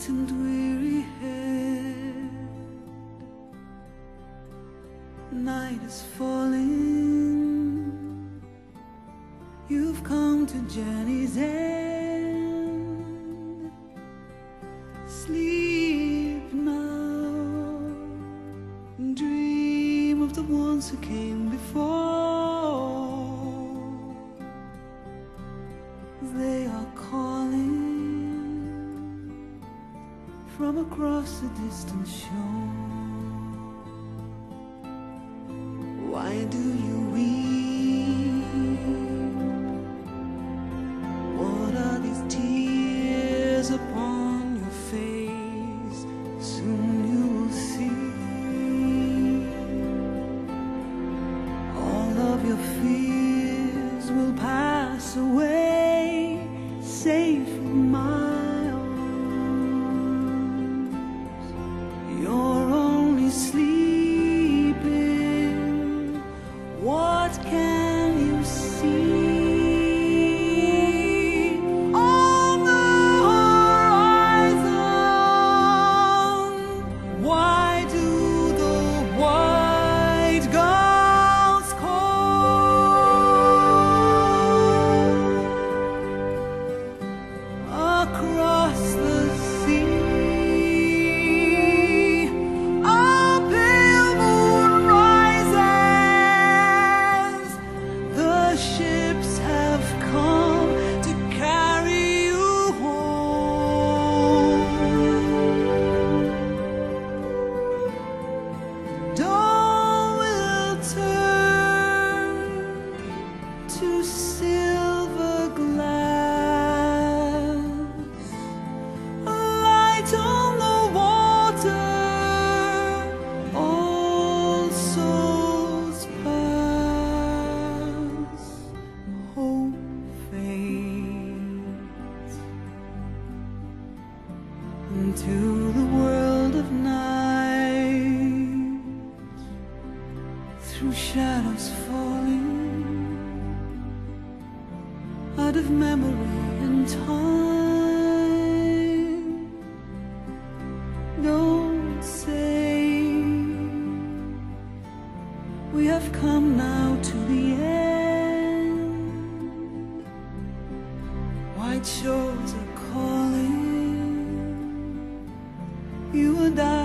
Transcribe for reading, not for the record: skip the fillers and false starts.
and weary head. Night is falling, you've come to journey's end. Sleep now, dream of the ones who came before. They are calling from across the distant shore. Why do you weep? What are these tears upon your face? Soon you will see all of your fears will pass away, safe in my arms. You're only sleeping. What can you see? On the horizon, why do the white gulls call? Across the sea, a pale moon rises. The ships have come to carry you home. Dawn will turn to silver glass, a light on the water, all souls pass. Hope fades into the world of night, through shadows falling out of memory and time. Don't say we have come now to the end. White shores are calling, you and I